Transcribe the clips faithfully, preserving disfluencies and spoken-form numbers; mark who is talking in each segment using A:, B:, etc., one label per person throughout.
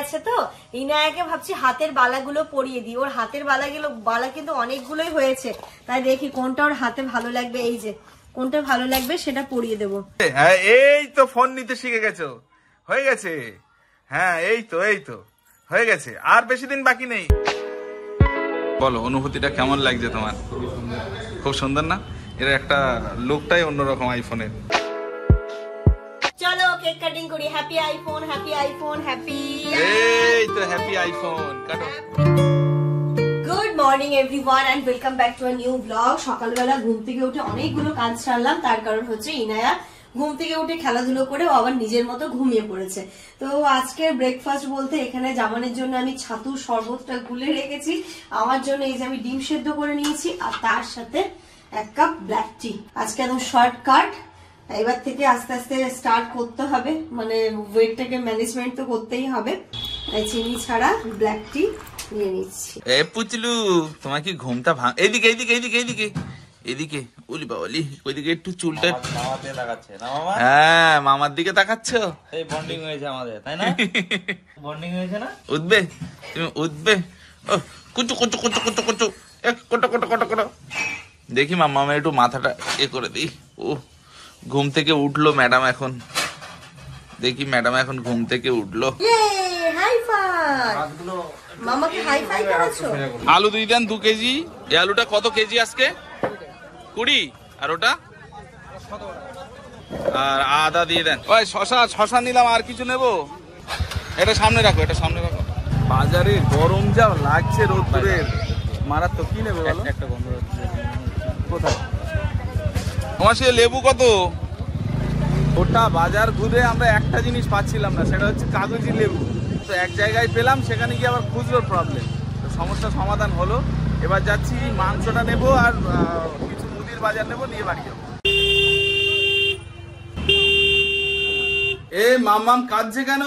A: গেছে তো ইনায়াকে ভাবছি হাতের বালাগুলো পরিয়ে দিই। ওর হাতের বালাগুলো বালা কিন্তু অনেকগুলোই হয়েছে, তাই দেখি কোনটা ওর হাতে ভালো লাগবে, এই যে কোনটা ভালো লাগবে সেটা পরিয়ে দেবো।
B: হ্যাঁ এই তো ফোন নিতে শিখে গেছো, হয়ে গেছে। হ্যাঁ এই তো এই তো হয়ে গেছে, আর বেশি দিন বাকি নেই। বলো অনুভূতিটা কেমন লাগছে তোমার? খুব সুন্দর না? এর একটা লুকটাই অন্যরকম আইফোনের।
A: চলো কেক কাটিং করি। Happy iPhone, happy iPhone, happy.
B: এই তো হ্যাপি আইফোন কাটো।
A: Good morning everyone and welcome back to a new blog. সকালবেলা ঘুম থেকে উঠে অনেকগুলো কাজ সারলাম, তার কারণ হচ্ছে ইনায়া ঘুম থেকে উঠে খেলাধুলো করে ও আবার নিজের মতো ঘুমিয়ে পড়েছে। তো আজকের ব্রেকফাস্ট বলতে এখানে জামানের জন্য আমি ছাতুর শরবতটা গুলে রেখেছি, আমার জন্য এই যে আমি ডিম সেদ্ধ করে নিয়েছি, আর তার সাথে এক কাপ ব্ল্যাক টি। আজকে একদম শর্টকাট, এবার থেকে আস্তে আস্তে স্টার্ট করতে হবে, মানে ওয়েটটাকে ম্যানেজমেন্ট তো করতেই হবে। চিনি ছাড়া ব্ল্যাক টি নিয়ে নিচ্ছি।
B: এ পুচলু তোমার কি ঘুমটা ভাঙ? এইদিকে এইদিকে এইদিকে এইদিকে এদিকে ওলি বাবলি, ওইদিকে একটু চুলটা
C: মামাতে তাকাচ্ছে না মামা?
B: হ্যাঁ মামার দিকে তাকাচ্ছ।
C: এই বন্ডিং হয়েছে আমাদের, তাই না? বন্ডিং হয়েছে না?
B: উঠবে তুমি উঠবে। ও কুচু কুচু কুচু কুচু কুচু এক কোটো কোটো কোটো কোটো। দেখি মামা আমি একটু মাথাটা এ করে দিই। ও ঘুম থেকে উঠলো ম্যাডাম এখন, দেখি ম্যাডাম এখন ঘুম থেকে উঠলো।
A: হাই ফাই মামাকে হাই ফাই করাচ্ছো।
B: আলু দিয়ে দেন দু কেজি। এই আলুটা কত কেজি আজকে? কুড়ি। আর ওটা আর আদা দিয়ে দেন। ওই শশা শশা নিলাম, আর কিছু নেবো? এটা সামনে রাখো, এটা সামনে রাখো। বাজারে গরম যা লাগছে রোদ্দুরের মারাত্মক। কি নেবে বলো?
C: একটা বন্ধ
B: কোথায় তোমার সে লেবু কত? ওটা বাজার ঘুরে আমরা একটা জিনিস পাচ্ছিলাম না, সেটা হচ্ছে কাগজি লেবু। তো এক জায়গায় পেলাম, সেখানে গিয়ে আবার খুচরোর প্রবলেম। তো সমস্যার সমাধান হলো, এবার যাচ্ছি মাংসটা নেবো আর কিছু মুদির বাজার নেবো, নিয়ে বাড়ি যাবো। এ মাম্মাম কাঁদছে কেন?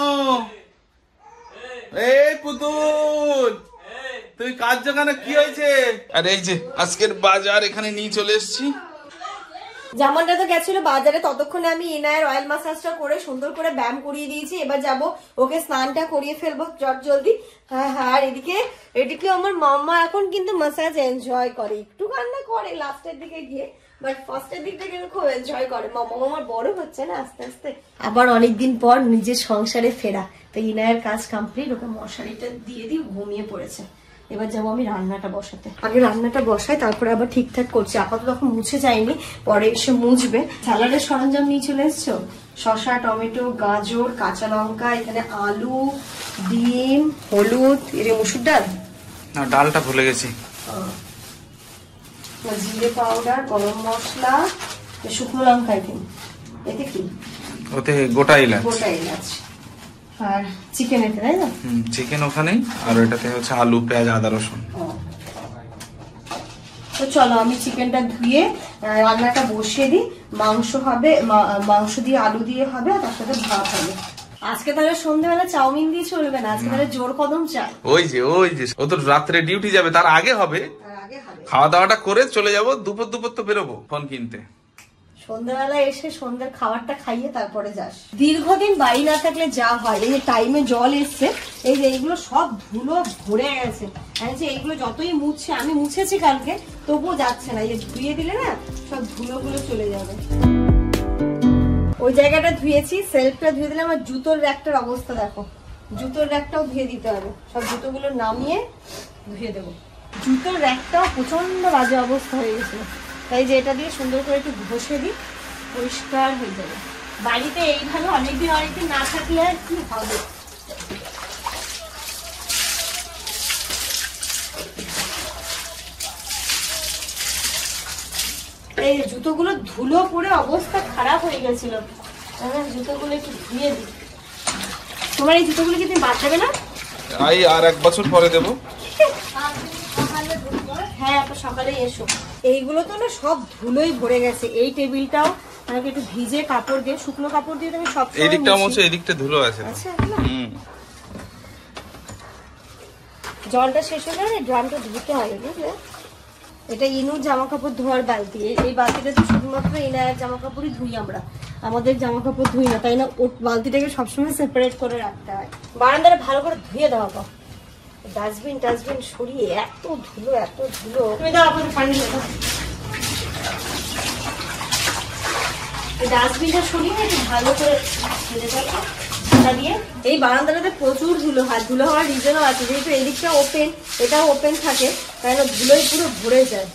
B: এই পুতুল তুই কাঁদছো কেন? কি হয়েছে? আর এই যে আজকের বাজার এখানে নিয়ে চলে এসেছি।
A: জামানটা তো গেছিল বাজারে, ততক্ষণে আমি ইনায়ের অয়েল মাসাজটা করে সুন্দর করে ব্যায়াম করিয়ে দিয়েছি। এবার যাব ওকে স্নানটা করিয়ে ফেলবো চট জলদি। হ্যাঁ হ্যাঁ আর এদিকে এদিকে আমার মাম্মা এখন কিন্তু মাসাজ এনজয় করে, একটু কান্না করে লাস্টের দিকে গিয়ে, বাট ফার্স্টের দিকটা কিন্তু খুব এনজয় করে। মাম্মা আমার বড় হচ্ছে না আস্তে আস্তে, আবার অনেকদিন পর নিজের সংসারে ফেরা। তো ইনায়ের কাজ কমপ্লিট, ওকে মশারিটা দিয়ে দিই, ঘুমিয়ে পড়েছে। এবার যাবো আমি রান্নাটা বসাতে। আগে রান্নাটা বসাই, তারপরে আবার ঠিকঠাক করছি। আপাতত তখন মুছে যায়নি, পরে এসে মুছবে। স্যালাডের সরঞ্জাম নিয়ে চলে এসছো, শসা, টমেটো, গাজর, কাঁচা লঙ্কা, এখানে আলু, ডিম, হলুদ, এর মুসুর ডাল,
B: না ডালটা ভুলে গেছি,
A: জিরে পাউডার, গরম মশলা, শুকনো লঙ্কা, এখানে এতে কি
B: ওতে গোটা এলাচ,
A: গোটা এলাচ, আর চিকেন এতে, তাই না?
B: হুম চিকেন ওখানেই, আর এটাতে হচ্ছে আলু, পেঁয়াজ, আদা, রসুন।
A: তো চলো আমি চিকেনটা ধুয়ে রান্নাটা বসিয়ে দিই। মাংস হবে, মাংস দিয়ে আলু দিয়ে হবে, আর তার সাথে ভাত হবে। আজকে তাহলে সন্ধ্যাবেলা চাউমিন দিয়ে চলবে না, আজকে তাহলে জোর কদম চাই।
B: ওই যে ওই যে ও তো রাত্রে ডিউটি যাবে, তার আগে হবে। খাওয়া দাওয়াটা করে চলে যাবো, দুপুর দুপুর তো বেরোবো ফোন কিনতে।
A: সন্ধ্যাবেলা এসে সন্ধ্যার খাবারটা খাইয়ে তারপরে যাস। দীর্ঘদিন বাড়ি না থাকলে যা হয়, এই যে টাইমে জল এসছে, এই যে এইগুলো সব ধুলো ভরে গেছে। এইগুলো যতই মুছছে, আমি মুছেছি কালকে, তবুও যাচ্ছে না। এই যে ধুয়ে দিলে না সব ধুলো গুলো চলে যাবে। ওই জায়গাটা ধুয়েছি, সেলফটা ধুয়ে দিলে। আমার জুতোর র্যাকটার অবস্থা দেখো, জুতোর র্যাকটাও ধুয়ে দিতে হবে। সব জুতোগুলো নামিয়ে ধুয়ে দেবো। জুতোর র্যাকটাও প্রচন্ড বাজে অবস্থা হয়ে গেছিল, তাই যে এটা দিয়ে সুন্দর করে একটু ঘষে দিই, পরিষ্কার হয়ে যাবে। বাড়িতে এইভাবে অনেকদিন অনেকদিন না থাকলে আর কি হবে। এই জুতোগুলো ধুলো পড়ে অবস্থা খারাপ হয়ে গেছিল, জুতোগুলো একটু ধুয়ে দিই। তোমার এই জুতোগুলো কি তুমি বাদ দেবে না?
B: এই আর এক বছর পরে দেবো।
A: হ্যাঁ তো সকালে এসো। এইগুলো তো না সব ধুলোই ভরে গেছে। এই টেবিলটাও আমাকে একটু ভিজে কাপড় দিয়ে, শুকনো কাপড় দিয়ে তুমি সব
B: এই দিকটা মোছো, এই দিকটা ধুলো আছে।
A: আচ্ছা হুম জলটা শেষ হয়ে গেলে ড্রামটা ধুতে হবে, বুঝলে? এটা ইনুর জামা কাপড় ধোয়ার বালতি। এই বালতিটা তো শুধুমাত্র ইনায়ের জামা কাপড়ই ধুই আমরা, আমাদের জামা কাপড় ধুই না, তাই না? ও বালতিটাকে সবসময় সেপারেট করে রাখতে হয়। বারান্দাটা ভালো করে ধুয়ে দেওয়া পাও, ডাস্টবিন টাস্টবিন সরিয়ে এত ধুলো এত ধুলো। তুমি দাও আমাদের পানি দাও, ডাস্টবিনটা সরিয়ে একটু ভালো করে ফেলে দেবো দিয়ে। এই বারান্দাটাতে প্রচুর ধুলো হয়, ধুলো হওয়ার রিজনও আছে, যেহেতু এদিকটা ওপেন এটাও ওপেন থাকে, তাই না ধুলোই পুরো ভরে যায়।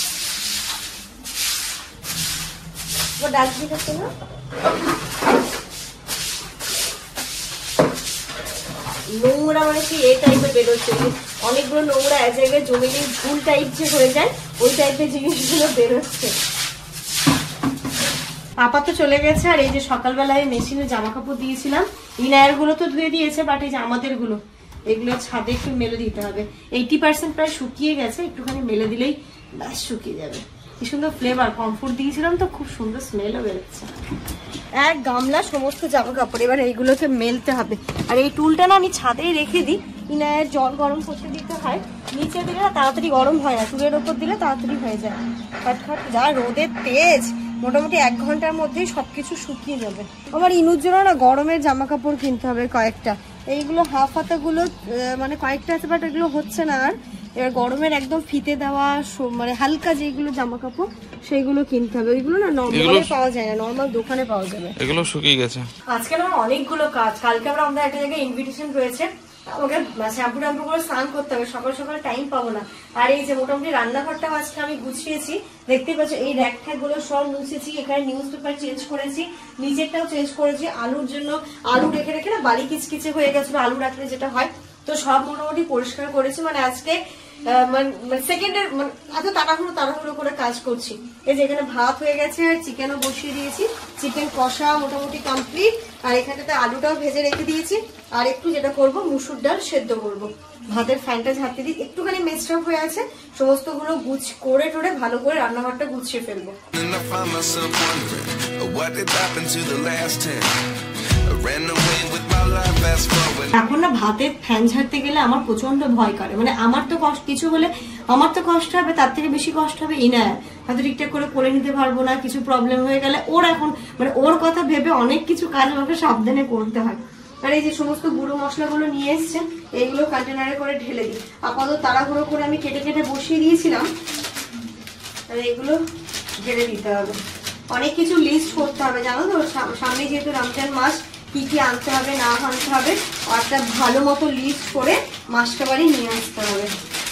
A: ডাস্টবিন আছে না, নোংরা মানে কি এই টাইপের বেরোচ্ছে, অনেকগুলো নোংরা এক জায়গায় জমে গিয়ে ঝুল টাইপ যে হয়ে যায় ওই টাইপের জিনিসগুলো বেরোচ্ছে। পাপা তো চলে গেছে, আর এই যে সকালবেলায় মেশিনে জামা কাপড় দিয়েছিলাম, ইনায়ের গুলো তো ধুয়ে দিয়েছে, বাট এই যে আমাদের গুলো এগুলো ছাদে একটু মেলে দিতে হবে। এইটি পার্সেন্ট প্রায় শুকিয়ে গেছে, একটুখানি মেলে দিলেই ব্যাস শুকিয়ে যাবে। কি সুন্দর ফ্লেভার, কমফোর্ট দিয়েছিলাম তো খুব সুন্দর স্মেলও বেরোচ্ছে। এক গামলা সমস্ত জামা কাপড় এবার এইগুলোকে মেলতে হবে। আর এই টুলটা না আমি ছাদেই রেখে দিই, ইনায়ের জল গরম করতে দিতে হয়, নিচে দিলে না তাড়াতাড়ি গরম হয় না, টুলের ওপর দিলে তাড়াতাড়ি হয়ে যায়। খটখট যা রোদের তেজ, মোটামুটি এক ঘন্টার মধ্যেই সবকিছু শুকিয়ে যাবে। আমার ইনুর জন্য না গরমের জামা কাপড় কিনতে হবে কয়েকটা, এইগুলো হাফ হাতাগুলো মানে কয়েকটা আছে, বাট এগুলো হচ্ছে না আর। এবার গরমের একদম ফিতে দেওয়া মানে হালকা যেগুলো জামা কাপড় সেইগুলো কিনতে হবে, ওইগুলো না নর্মালে পাওয়া যায় না, নর্মাল দোকানে পাওয়া যাবে।
B: এগুলো শুকিয়ে গেছে। আজকে
A: আমার অনেকগুলো কাজ, কালকে আমরা আমাদের একটা জায়গায় ইনভিটেশন রয়েছে, আমাকে শ্যাম্পু ট্যাম্পু করে স্নান করতে হবে, সকাল সকাল টাইম পাবো না। আর এই যে মোটামুটি রান্নাঘরটাও আজকে আমি গুছিয়েছি, দেখতেই পাচ্ছ এই র্যাক ট্যাক গুলো সব মুছেছি, এখানে নিউজ পেপার চেঞ্জ করেছি, নিচেরটাও চেঞ্জ করেছি। আলুর জন্য আলু রেখে রেখে না বালি কিচকিচে হয়ে গেছিল, আলু রাখলে যেটা হয়, তো সব মোটামুটি পরিষ্কার করেছি। মানে আজকে সেকেন্ডের এত তাড়াহুড়ো তাড়াহুড়ো করে কাজ করছি। এই যে এখানে ভাত হয়ে গেছে আর চিকেনও বসিয়ে দিয়েছি, চিকেন কষা মোটামুটি কমপ্লিট। আর এখানটাতে আলুটাও ভেজে রেখে দিয়েছি, আর একটু যেটা করব মুসুর ডাল সেদ্ধ করব। ভাতের ফ্যানটা ঝাড়তে দিই, একটুখানি মেস্টাপ হয়ে আছে, সমস্ত গুলো গুছ করে টোরে ভালো করে রান্নাঘরটা গুছিয়ে ফেলবো। এখন না ভাতের ফ্যান ঝাড়তে গেলে আমার প্রচন্ড ভয় করে, মানে আমার তো কষ্ট কিছু হলে আমার তো কষ্ট হবে, তার থেকে বেশি কষ্ট হবে ইনায়ের। হয়তো ঠিকঠাক করে করে নিতে পারবো না, কিছু প্রবলেম হয়ে গেলে ওর এখন মানে ওর কথা ভেবে অনেক কিছু কাজ আমাকে সাবধানে করতে হয়। আর এই যে সমস্ত গুঁড়ো মশলাগুলো নিয়ে এসছে, এইগুলো কন্টেনারে করে ঢেলে দিই। আপাতত তাড়াহুড়ো করে আমি কেটে কেটে বসিয়ে দিয়েছিলাম, আর এগুলো ঢেলে দিতে হবে। অনেক কিছু লিস্ট করতে হবে জানো তো, সামনে যেহেতু রমজান মাস, কি কি আনতে হবে না আনতে হবে, একটা ভালো মতো লিস্ট করে মাসটা বাড়ি নিয়ে আসতে হবে।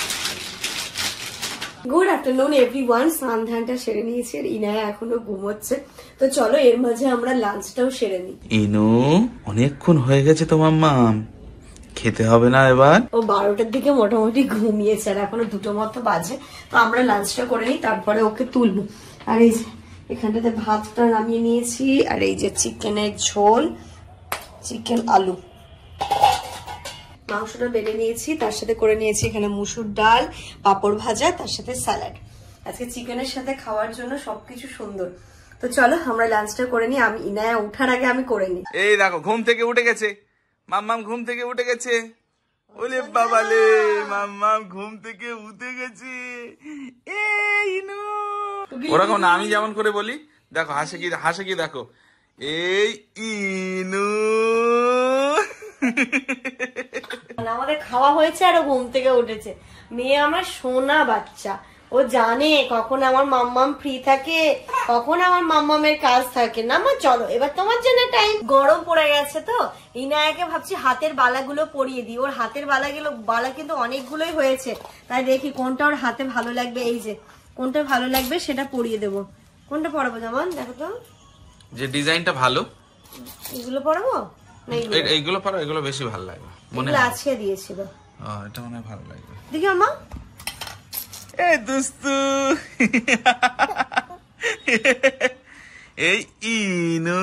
A: গুড আফটারনুন এভরিওয়ান, স্নান ধানটা সেরে নিয়েছি আর ইনায়া এখনো ঘুমোচ্ছে, তো চলো এর মাঝে আমরা লাঞ্চটাও সেরে নিই।
B: ইনু অনেকক্ষণ হয়ে গেছে তো মাম্মা, খেতে হবে না এবার?
A: ও বারোটার দিকে মোটামুটি ঘুমিয়েছে, আর এখনো দুটো মতো বাজে, তো আমরা লাঞ্চটা করে নিই, তারপরে ওকে তুলবো। আর এই যে এখানটাতে ভাতটা নামিয়ে নিয়েছি, আর এই যে চিকেনের ঝোল, চিকেন আলু, মাংসটা বেড়ে নিয়েছি, তার সাথে করে নিয়েছি এখানে মুসুর ডাল, পাঁপড় ভাজা, তার সাথে স্যালাড। আজকে চিকেনের সাথে খাওয়ার জন্য সবকিছু সুন্দর। তো চলো আমরা লাঞ্চটা করে নিই, আমি ইনায়া উঠার আগে আমি করে নিই।
B: এই দেখো ঘুম থেকে উঠে গেছে মাম্মাম, ঘুম থেকে উঠে গেছে। ওলে বাবালে, মাম্মাম ঘুম থেকে উঠে গেছে। এই ইনু ওরকম না, আমি যেমন করে বলি, দেখো হাসে কি হাসে কি দেখো, এই ইনু।
A: আমাদের খাওয়া হয়েছে আর ঘুম থেকে উঠেছে। মেয়ে আমার সোনা বাচ্চা, ও জানে কখন আমার মাম্মাম ফ্রি থাকে, কখন আমার মাম্মামের কাজ থাকে না। মা চলো এবার তোমার জন্য টাইম। গরম পড়ে গেছে তো ইনায়াকে ভাবছি হাতের বালাগুলো পরিয়ে দিই, ওর হাতের বালাগুলো বালা কিন্তু অনেকগুলোই হয়েছে, তাই দেখি কোনটা ওর হাতে ভালো লাগবে, এই যে কোনটা ভালো লাগবে সেটা পরিয়ে দেবো। কোনটা পরাবো যেমন দেখো তো,
B: যে ডিজাইনটা ভালো
A: এগুলো পরাবো না
B: এইগুলো পরো, এগুলো বেশি ভালো লাগবে মনে হয়।
A: আজকে দিয়েছিল,
B: এটা মনে হয় ভালো লাগবে।
A: দেখি আমা,
B: এ দুস্তু, এই ইনু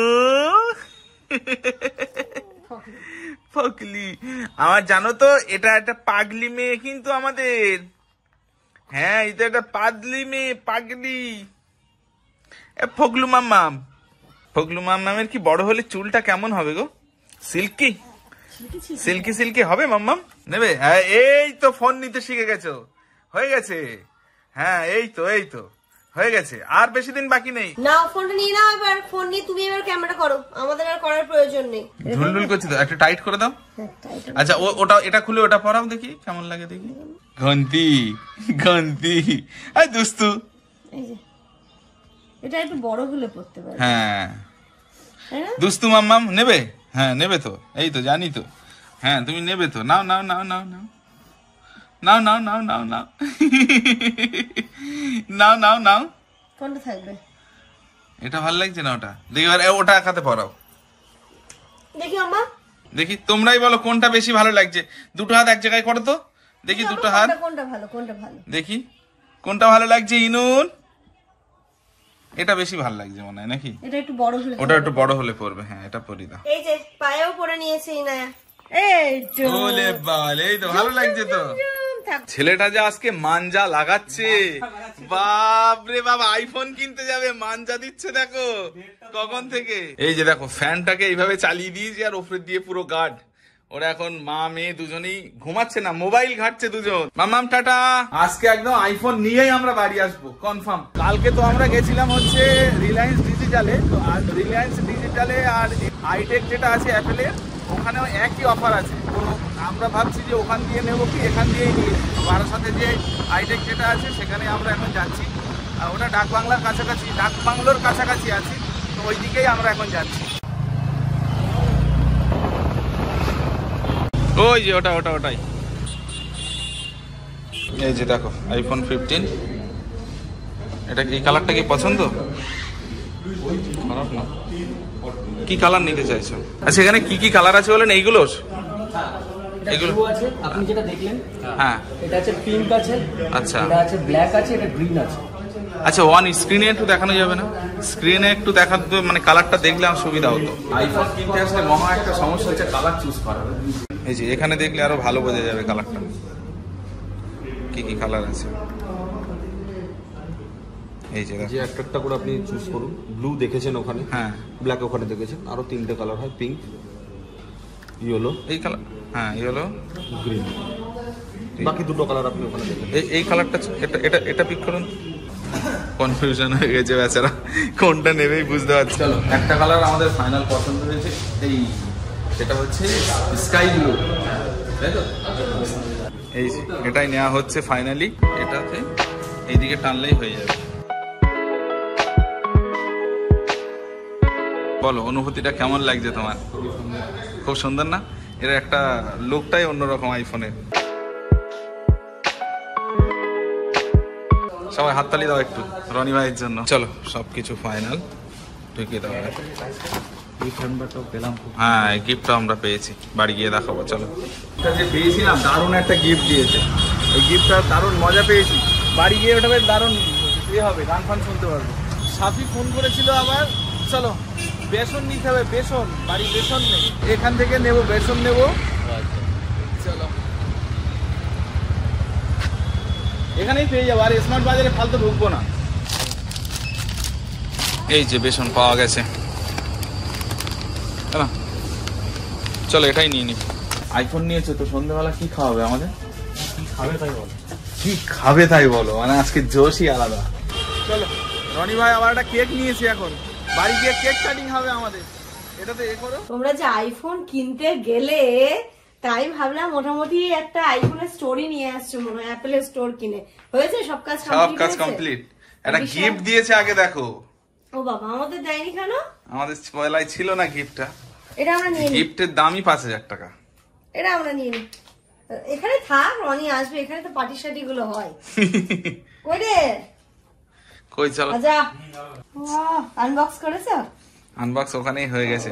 B: ফকলি আমার, জানো তো এটা একটা পাগলি মেয়ে কিন্তু আমাদের। হ্যাঁ এটা একটা পাগলি মেয়ে, পাগলি। এ ফগলু মাম্মাম, ফগলু মাম্মামের কি বড় হলে চুলটা কেমন হবে গো? সিল্কি সিল্কি সিল্কি হবে মাম্মাম? নেবে? হ্যাঁ এই তো ফোন নিতে শিখে গেছো, হয়ে গেছে। হ্যাঁ এই তো এই তো হয়ে গেছে, আর বেশি দিন বাকি নেই।
A: না ফোনটা নিয়ে নাও, এবার ফোন নিয়ে তুমি এবার ক্যামেরা করো, আমাদের আর করার প্রয়োজন নেই।
B: ঝুলঝুল করছি তো, একটা টাইট করে দাও। আচ্ছা ওটা এটা খুলে ওটা পরাও দেখি কেমন লাগে দেখি। ঘন্টি ঘন্টি আই দুস্তু,
A: এই যে এটা একটু বড় হলে পড়তে পারে।
B: হ্যাঁ দুস্তু মাম্মাম নেবে? হ্যাঁ নেবে তো, এই তো জানি তো। হ্যাঁ তুমি নেবে তো, নাও নাও নাও নাও নাও নাও নাও নাও নাও নাও নাও নাও নাও।
A: কোনটা থাকবে?
B: এটা ভালো লাগছে না ওটা, দেখি এবার ওটা একাতে পরাও
A: দেখি আম্মা,
B: দেখি তোমরাই বলো কোনটা বেশি ভালো লাগছে। দুটো হাত এক জায়গায় করো তো দেখি, দুটো হাত
A: কোনটা ভালো কোনটা ভালো
B: দেখি কোনটা ভালো লাগছে। ইনুন এটা বেশি ভালো লাগছে মনে হয় নাকি?
A: এটা একটু বড় হলে,
B: ওটা একটু বড় হলে পড়বে। হ্যাঁ এটা পরি দাও।
A: এই যে পায়েও পরে নিয়েছে ইনায়া, এই তো
B: ওলে বাল, এই তো ভালো লাগছে তো। ছেলেটা যে আজকে মানজা লাগাচ্ছে, বাপ রে বাবা, আইফোন কিনতে যাবে মানজা দিচ্ছে দেখো কখন থেকে। এই যে দেখো ফ্যানটাকে এইভাবে চালিয়ে দিয়েছি আর ওপরে দিয়ে পুরো গার্ড। ওরা এখন মা মেয়ে দুজনেই ঘুমাচ্ছে না, মোবাইল ঘাটছে দুজন। মামাম টাটা, আজকে একদম আইফোন নিয়েই আমরা বাড়ি আসবো কনফার্ম। কালকে তো আমরা গেছিলাম হচ্ছে রিলায়েন্স ডিজিটালে, তো রিলায়েন্স ডিজিটালে আর আইটেক যেটা আছে অ্যাপেলের, ওখানেও একই অফার আছে। তো আমরা ভাবছি যে ওখান দিয়ে নেবো কি এখান দিয়েই নিয়ে বারাসাতে যে আইটেক যেটা আছে সেখানে আমরা এখন যাচ্ছি। আর ওটা ডাক বাংলার কাছাকাছি, ডাক বাংলোর কাছাকাছি আছে, তো ওই দিকেই আমরা এখন যাচ্ছি। ওই যে ওটা ওটা ওটাই, এই যে দেখো আইফোন ফিফটিন। এটা এই কালারটা কি পছন্দ? খারাপ না। কি কালার নিতে চাইছো? আচ্ছা এখানে কি কি কালার আছে বলেন? এইগুলো
D: এগুলো আছে আপনি যেটা দেখলেন,
B: হ্যাঁ
D: এটা আছে পিঙ্ক আছে,
B: আচ্ছা
D: এটা আছে ব্ল্যাক আছে, এটা গ্রিন আছে।
B: আচ্ছা ওয়ান স্ক্রিনে একটু দেখানো যাবে না? স্ক্রিনে একটু দেখাতে মানে কালারটা দেখলে আমার সুবিধা হতো। আইফোন কিনতে আসলে মহা একটা সমস্যা হচ্ছে কালার চুজ করা। এই যে এখানে দেখলে আরো ভালো বোঝা যাবে কালারটা, কি কি কালার আছে। এই যে
E: যে একটা একটা করে আপনি চুজ করুন। ব্লু দেখেছেন ওখানে,
B: হ্যাঁ
E: ব্ল্যাক ওখানে দেখেছেন, আরো তিনটে কালার হয়, পিঙ্ক, ইয়েলো,
B: এই কালার, হ্যাঁ ইয়েলো,
E: গ্রিন, বাকি দুটো কালার আপনি ওখানে দেখেন।
B: এই এই কালারটা এটা এটা এটা পিক করুন। কনফিউশন হয়ে গেছে বেচারা, কোনটা নেবেই বুঝতে পারছি। চলো একটা কালার আমাদের ফাইনাল পছন্দ হয়েছে, এই সেটা হচ্ছে স্কাই ব্লু, তাই তো? এই যে এটাই নেওয়া হচ্ছে ফাইনালি। এটাতে এইদিকে টানলেই হয়ে যাবে। বলো অনুভূতিটা কেমন লাগছে তোমার? খুব সুন্দর না? এর একটা লুকটাই অন্যরকম আইফোনের। সবাই হাততালি দাও একটু রনি ভাইয়ের জন্য। চলো সবকিছু ফাইনাল, ঢুকিয়ে দাও। হ্যাঁ গিফটটা আমরা পেয়েছি, বাড়ি গিয়ে দেখাবো। চলো যে পেয়েছিলাম দারুণ একটা গিফট দিয়েছে, এই গিফটটা দারুণ মজা পেয়েছি। বাড়ি গিয়ে ওটা বেশ দারুণ ইয়ে হবে, গান ফান শুনতে পারবো। সাফি ফোন করেছিল আবার, চলো বেসন নিতে হবে, বেসন বাড়ি বেসন নেই, এখান থেকে নেবো বেসন নেবো। চলো এখানেই পেয়ে যাবো, আর স্মার্ট বাজারে ফালতু ঢুকবো না। এই যে বেসন পাওয়া গেছে, চলো এটাই নিয়ে নিই। আইফোন নিয়েছো তো সন্ধ্যেবেলা কি খাওয়াবে আমাদের?
D: কি খাবে তাই বল,
B: কি খাবে তাই বলো, মানে আজকে জোশই আলাদা। চলো রনি ভাই আবার একটা কেক নিয়েছি, এখন বাড়ি গিয়ে কেক কাটিং হবে আমাদের। এটাতে এ করো।
A: তোমরা যে আইফোন কিনতে গেলে তাই ভাবলাম মোটামুটি একটা আইফোনের স্টোরি নিয়ে আসছো মনে হয়, অ্যাপেলের স্টোর কিনে হয়েছে সব কাজ
B: সব কাজ কমপ্লিট। একটা গিফট দিয়েছে আগে দেখো।
A: ও বাবা আমাদের দেয়নি কেন?
B: আমাদের পয়লায় ছিল না গিফটটা।
A: এটা আমরা নিয়ে নিই,
B: গিফটের দামই পাঁচ হাজার টাকা।
A: এটা আমরা নিয়ে নিই, এখানে থাক, রনি আসবে, এখানে তো পার্টি শার্টি গুলো হয়। কই রে
B: কই চলো।
A: আচ্ছা আনবক্স করেছো?
B: আনবক্স ওখানেই হয়ে গেছে।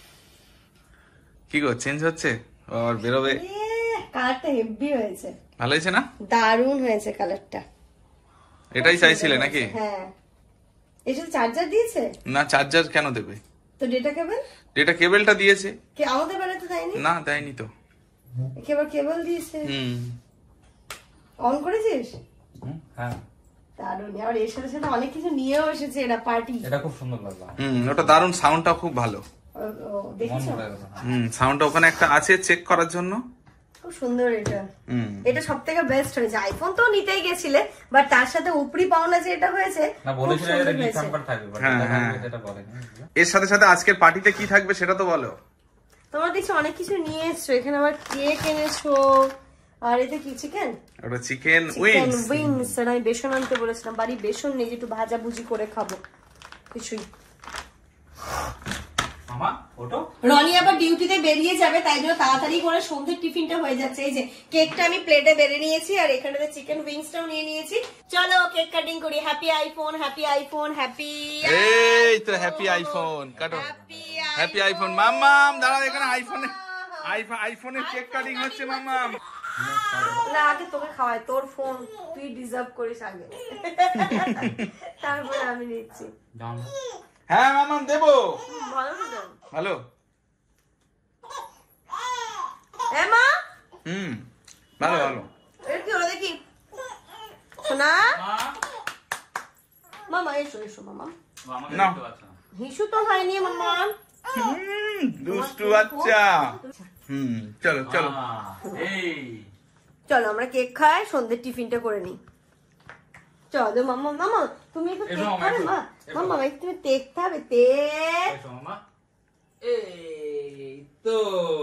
B: কি গো চেঞ্জ হচ্ছে আর বেরোবে?
A: কালারটা হেভি হয়েছে,
B: ভালো হয়েছে না?
A: দারুণ হয়েছে কালারটা।
B: এটাই চাইছিলে নাকি?
A: হ্যাঁ। এর সাথে চার্জার দিয়েছে?
B: না চার্জার কেন দেবে?
A: তো ডেটা কেবল?
B: ডেটা কেবলটা দিয়েছে।
A: কে আমাদের বেলাতে দেয়নি?
B: না দেয়নি তো।
A: কেবল কেবল দিয়েছে।
B: হুম
A: অন করেছিস?
D: হ্যাঁ
A: দারুণ। আর এর সাথে সাথে অনেক কিছু নিয়েও এসেছে, এটা পার্টি।
D: এটা খুব সুন্দর লাগলো।
B: হুম ওটা দারুণ, সাউন্ডটা খুব ভালো।
A: দেখেছো?
B: হুম সাউন্ডটা ওখানে একটা আছে চেক করার জন্য,
A: খুব সুন্দর এটা।
B: হুম
A: এটা সব থেকে বেস্ট হয়েছে। আইফোন তো নিতেই গেছিলে, বাট তার সাথে উপরি পাওনা যে এটা হয়েছে,
D: না
A: খুব
D: বলেছিল
A: সুন্দর
D: এটা গিফট
A: হয়েছে।
D: হ্যাম্পার থাকবে, বাট
B: হ্যাঁ,
D: এটা
B: হ্যাঁ।
D: সেটা বলেনি।
B: এর সাথে সাথে আজকের পার্টিতে কি থাকবে সেটা তো বলো।
A: তোমরা দেখছি অনেক কিছু নিয়ে এসছো, এখানে আবার কেক এনেছো, আর এতে কি চিকেন
B: ওটা চিকেন
A: চিকেন
B: উইংস।
A: উইংস। আর আমি বেসন আনতে বলেছিলাম, বাড়ি বেসন নেই, যে একটু ভাজা ভুজি করে খাবো কিছুই।
D: মামা ওটো
A: রনি আবার ডিউটিতে বেরিয়ে যাবে, তাই জন্য তাড়াতাড়ি করে সন্ধ্যের টিফিনটা হয়ে যাচ্ছে। এই যে কেকটা আমি প্লেটে বেড়ে নিয়েছি, আর এখানে চিকেন উইংসটাও নিয়ে নিয়েছি। চলো কেক কাটিং করি। Happy iPhone, happy iPhone, happy
B: এই তো হ্যাপি আইফোন কাটো। হ্যাপি আইফোন মাম্মাম, দাঁড়াও এখানে আইফোনে আইফোন আইফোনের কেক কাটিং হচ্ছে মাম্মাম।
A: না, আগে তোকে খাওয়াই, তোর ফোন তুই ডিজার্ভ করিস আগে, তারপরে আমি নিচ্ছি।
B: হ্যাঁ মাম্মাম দেবো।
A: ভালো না
B: ভালো।
A: এ মা,
B: হুম ভালো ভালো।
A: এর কি হলো দেখি শোনা। মামা এসো এসো মামা।
B: না
A: হিসু তো হয়নি মামা।
B: হুম, দুষ্টু বাচ্চা। হুম চলো চলো।
D: এই
A: চলো আমরা কেক খাই, সন্ধ্যের টিফিনটা করে নিই। চলো মামা। মামা তুমি একটু
D: এসো
A: কেক
D: মামা,
A: খাবে?
D: এসো,
A: মা
D: এসো।
A: মামা একটু তুমি কেক খাবে? কেক
D: এসো মামা। এই তো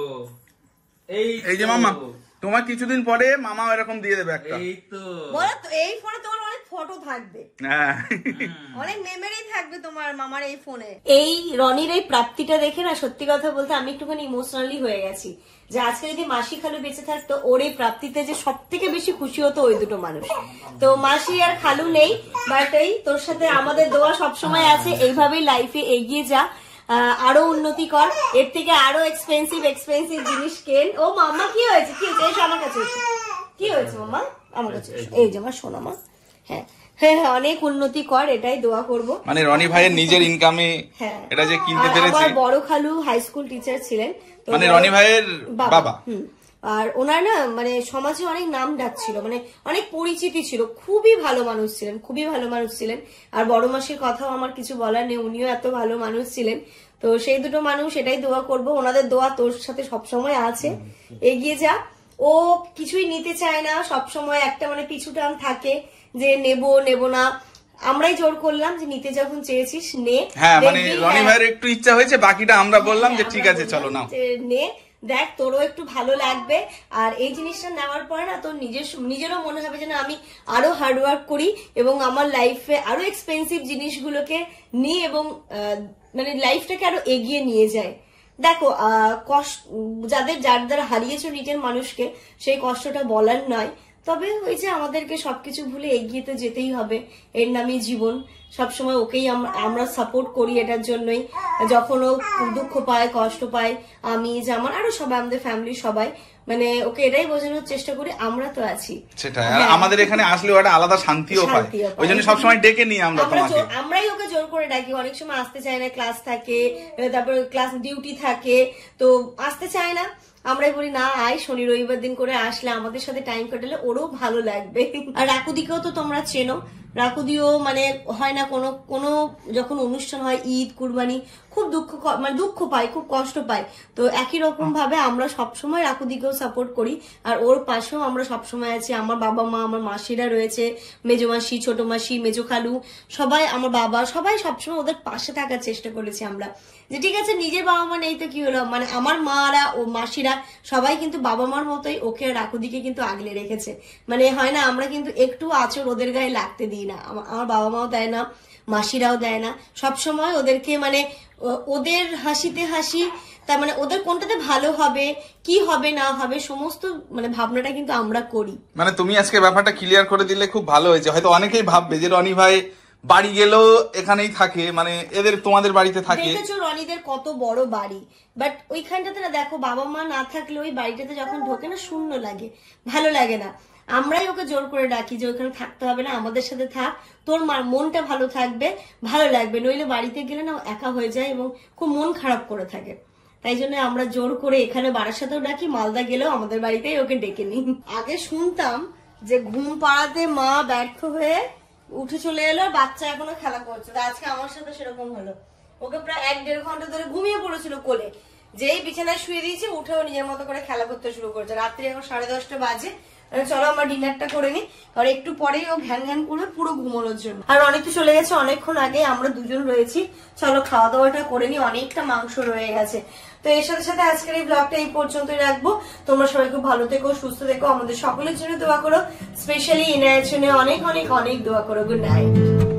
D: এই
B: এই যে
D: তো,
B: মামা, তোমার কিছুদিন পরে মামা এরকম দিয়ে দেবে একটা।
D: এই তো
A: বলো তো, এই ফোনে তোমার অনেক ফটো থাকবে,
B: হ্যাঁ
A: অনেক মেমোরি থাকবে তোমার মামার এই ফোনে। এই রনির এই প্রাপ্তিটা দেখে না, সত্যি কথা বলতে আমি একটুখানি ইমোশনালি হয়ে গেছি, যে আজকে যদি মাসি খালু বেঁচে থাকতো, ওর এই প্রাপ্তিতে যে সব থেকে বেশি খুশি হতো ওই দুটো মানুষ। তো মাসি আর খালু নেই, বাট এই তোর সাথে আমাদের দোয়া সবসময় আছে, এইভাবেই লাইফে এগিয়ে যা, আহ, আরো উন্নতি কর, এর থেকে আরো এক্সপেন্সিভ এক্সপেন্সিভ জিনিস কেন। ও মাম্মা কি হয়েছে, কি হয়েছে, এসো আমার কাছে এসো। কি হয়েছে মাম্মা, আমার কাছে এসো। এই যে আমার সোনা মা। হ্যাঁ হ্যাঁ হ্যাঁ, অনেক উন্নতি কর, এটাই দোয়া করবো।
B: মানে রনি ভাইয়ের নিজের ইনকামে
A: হ্যাঁ।
B: এটা যে কিনতে
A: আর
B: পেরেছে।
A: আমার বড় খালু হাই স্কুল টিচার ছিলেন, তো
B: মানে
A: বড়-
B: রনি ভাইয়ের বাবা।
A: হুম। আর ওনার না মানে সমাজে অনেক নাম ডাক ছিল, মানে অনেক পরিচিতি ছিল, খুবই ভালো মানুষ ছিলেন, খুবই ভালো মানুষ ছিলেন। আর বড় মাসির কথাও আমার কিছু বলার নেই, উনিও এত ভালো মানুষ ছিলেন। তো সেই দুটো মানুষ, এটাই দোয়া করব, ওনাদের দোয়া তোর সাথে সবসময় আছে, এগিয়ে যা। ও কিছুই নিতে চায় না, সবসময় একটা মানে পিছু টান থাকে যে নেব নেব না। আমরাই জোর করলাম যে নিতে যখন চেয়েছিস নে।
B: হ্যাঁ মানে
A: দেখবি,
B: রনি
A: হ্যাঁ।
B: ভাইয়ের একটু ইচ্ছা হয়েছে, বাকিটা আমরা বললাম যে
A: হ্যাঁ,
B: ঠিক
A: আমরা
B: আছে চলো
A: বললাম
B: নাও।
A: যে নে, দেখ তোরও একটু ভালো লাগবে। আর এই জিনিসটা নেওয়ার পরে না তোর নিজের নিজেরও মনে হবে যে না, আমি আরো হার্ডওয়ার্ক করি এবং আমার লাইফে আরো এক্সপেন্সিভ জিনিসগুলোকে নিই এবং আহ, মানে লাইফটাকে আরো এগিয়ে নিয়ে যায়। দেখো আহ কষ্ট, যাদের যার দ্বারা হারিয়েছো নিজের মানুষকে, সেই কষ্টটা বলার নয়, তবে ওই যে আমাদেরকে সবকিছু ভুলে এগিয়ে তো যেতেই হবে, এর নামই জীবন। সবসময় ওকেই আমরা আমরা সাপোর্ট করি এটার জন্যই, যখন ও দুঃখ পায় কষ্ট পায়, আমি যেমন আরো সবাই আমাদের ফ্যামিলির সবাই, মানে ওকে এটাই বোঝানোর চেষ্টা করি আমরা তো আছি।
B: সেটাই, আর
A: হ্যাঁ।
B: আমাদের এখানে আসলেও একটা আলাদা শান্তিও পায়,
A: শান্তিও পায়।
B: ওই জন্য সবসময় ডেকে নিই আমরা
A: আমরা
B: তোমাকে।
A: জোর- আমরাই ওকে জোর করে ডাকি, অনেক সময় আসতে চায় না, ক্লাস থাকে, তারপর ক্লাস ডিউটি থাকে, তো আসতে চায় না। আমরাই বলি না আয়, শনি রবিবার দিন করে আসলে আমাদের সাথে টাইম কাটালে ওরও ভালো লাগবে। আর রাকুদিকেও তো তোমরা চেনো, রাকুদিও মানে হয় না কোনো কোনো যখন অনুষ্ঠান হয়, ঈদ কুরবানি, খুব দুঃখ ক- মানে দুঃখ পায়, খুব কষ্ট পায়। তো একই রকম ভাবে আমরা সবসময় রাকুদিকেও সাপোর্ট করি, আর ওর পাশেও আমরা সবসময় আছি। আমার বাবা মা, আমার মাসিরা রয়েছে, মেজো মাসি, ছোট মাসি, মেজো খালু, সবাই, আমার বাবা, সবাই সবসময় ওদের পাশে থাকার চেষ্টা করেছি আমরা, যে ঠিক আছে নিজের বাবা মা নেই তো কি হলো, মানে আমার মারা ও মাসিরা সবাই কিন্তু বাবা মার মতোই ওকে রাকুদিকে কিন্তু আগলে রেখেছে। মানে হয় না, আমরা কিন্তু একটু আচর ওদের গায়ে লাগতে দিই না, আমা- আমার বাবা মাও দেয় না, মাসিরাও দেয় না, সবসময় ওদেরকে মানে ও- ওদের হাসিতে হাসি, তার মানে ওদের কোনটাতে ভালো হবে কি হবে না হবে সমস্ত মানে ভাবনাটা কিন্তু আমরা করি।
B: মানে তুমি আজকে ব্যাপারটা ক্লিয়ার করে দিলে খুব ভালো হয়েছে। হয়তো অনেকেই ভাববে যে রনি ভাই বাড়ি গেলেও এখানেই থাকে, মানে এদের তোমাদের বাড়িতে থাকে।
A: দেখেছো রনিদের কত বড় বাড়ি, বাট ওইখানটাতে না দেখো বাবা মা না থাকলে ওই বাড়িটাতে যখন ঢোকে না শূন্য লাগে, ভালো লাগে না। আমরাই ওকে জোর করে ডাকি যে ওইখানে থাকতে হবে না, আমাদের সাথে থাক, তোর মার মনটা ভালো থাকবে, ভালো লাগবে, নইলে বাড়িতে গেলে না একা হয়ে যায় এবং খুব মন খারাপ করে থাকে। তাই জন্য আমরা জোর করে এখানে বারাসাতেও ডাকি, মালদা গেলেও আমাদের বাড়িতেই ওকে ডেকে নিই। আগে শুনতাম যে ঘুম পাড়াতে মা ব্যর্থ হয়ে উঠে চলে এলো, আর বাচ্চা এখনো খেলা করছে, তো আজকে আমার সাথে সেরকম হলো। ওকে প্রায় এক দেড় ঘন্টা ধরে ঘুমিয়ে পড়েছিল কোলে, যেই বিছানায় শুয়ে দিয়েছি উঠেও নিজের মতো করে খেলা করতে শুরু করছে। রাত্রি এখন সাড়ে দশটা বাজে। চলো আমরা ডিনারটা করে নি, আর একটু পরেই ও ঘ্যান ঘ্যান করে পুরো ঘুমানোর জন্য। আর অনেক তো চলে গেছে অনেকক্ষণ আগে, আমরা দুজন রয়েছি। চলো খাওয়া দাওয়াটা করে নি, অনেকটা মাংস রয়ে গেছে। তো এর সাথে সাথে আজকের এই ব্লগটা এই পর্যন্তই রাখবো। তোমরা সবাই খুব ভালো থেকো, সুস্থ থেকো, আমাদের সকলের জন্য দোয়া করো, স্পেশালি ইনায়ের জন্য অনেক অনেক অনেক দোয়া করো। Good night.